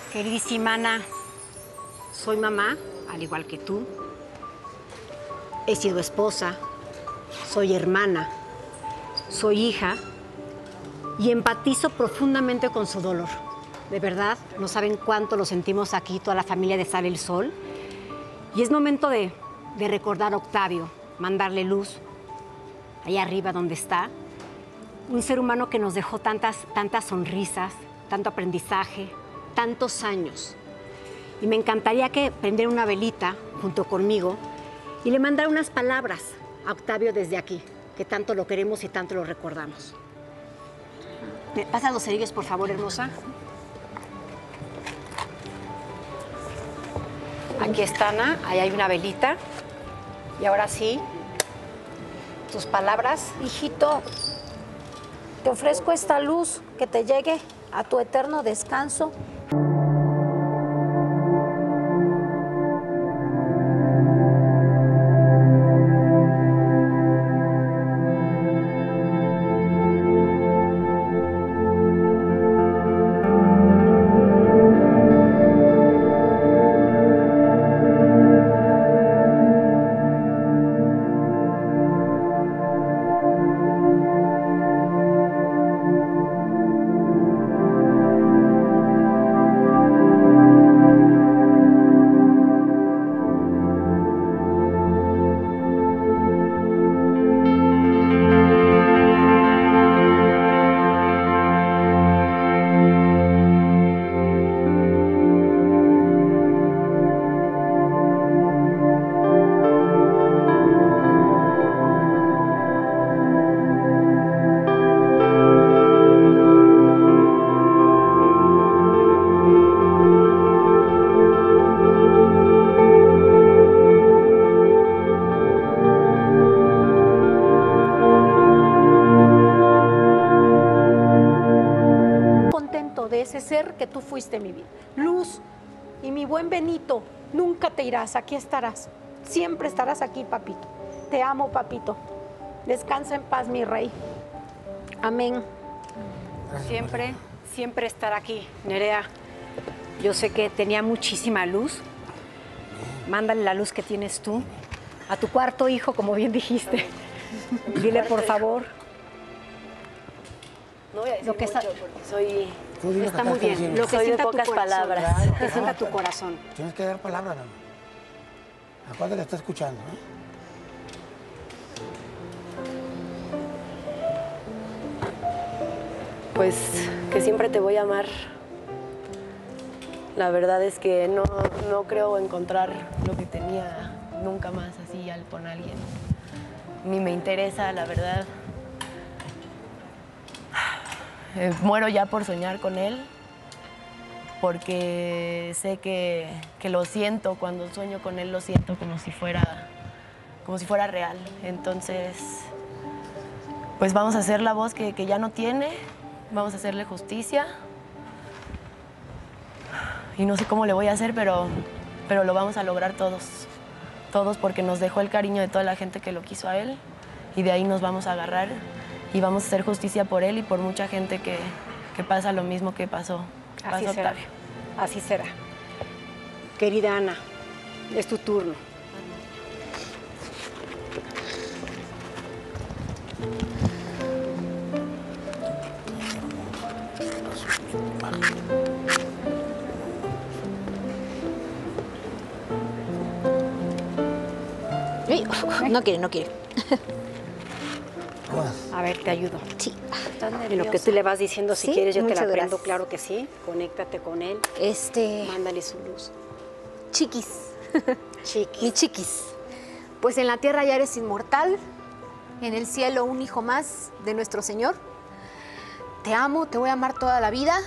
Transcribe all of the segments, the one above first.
Queridísima Ana, soy mamá, al igual que tú. He sido esposa, soy hermana, soy hija y empatizo profundamente con su dolor. De verdad, no saben cuánto lo sentimos aquí, toda la familia de Sale el Sol. Y es momento de recordar a Octavio, mandarle luz allá arriba donde está. Un ser humano que nos dejó tantas sonrisas, tanto aprendizaje, tantos años. Y me encantaría que prendiera una velita junto conmigo y le mandara unas palabras a Octavio desde aquí, que tanto lo queremos y tanto lo recordamos. ¿Me pasas los cerillos, por favor, hermosa? Aquí está, Ana, ahí hay una velita. Y ahora sí, tus palabras. Hijito, te ofrezco esta luz que te llegue a tu eterno descanso. De ese ser que tú fuiste, mi vida. Luz y mi buen Benito, nunca te irás, aquí estarás. Siempre estarás aquí, papito. Te amo, papito. Descansa en paz, mi rey. Amén. Siempre estar aquí, Nerea. Yo sé que tenía muchísima luz. Mándale la luz que tienes tú a tu cuarto hijo, como bien dijiste. Dile, por favor. No voy a decir Lo que mucho está, porque soy... Está muy bien. Lo que soy de sienta tu pocas corazón, palabras. Lo que sienta tu corazón. Tienes que dar palabra, mamá. ¿A cuál le está escuchando? Pues que siempre te voy a amar. La verdad es que no creo encontrar lo que tenía nunca más así con alguien. Ni me interesa, la verdad. Muero ya por soñar con él, porque sé que lo siento, cuando sueño con él lo siento como si fuera real. Entonces, pues vamos a hacer la voz que ya no tiene, vamos a hacerle justicia. Y no sé cómo le voy a hacer, pero lo vamos a lograr todos, porque nos dejó el cariño de toda la gente que lo quiso a él, y de ahí nos vamos a agarrar. Y vamos a hacer justicia por él y por mucha gente que pasa lo mismo que pasó Octavio. Así será. Querida Ana, es tu turno. No quiere. A ver, te ayudo. Sí. En lo que tú le vas diciendo, si quieres, yo te la prendo, gracias. claro que sí. Conéctate con él. Mándale su luz. Chiquis. Chiquis. Mi chiquis. Pues en la tierra ya eres inmortal, en el cielo un hijo más de nuestro Señor. Te amo, te voy a amar toda la vida.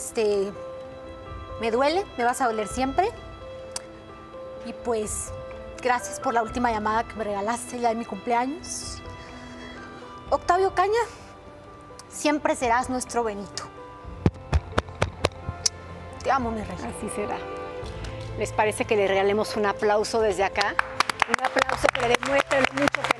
Me duele, me vas a doler siempre. Y pues, gracias por la última llamada que me regalaste ya en mi cumpleaños. Octavio Caña, siempre serás nuestro Benito. Te amo, mi rey. Así será. ¿Les parece que le regalemos un aplauso desde acá? Un aplauso que le demuestre lo mucho que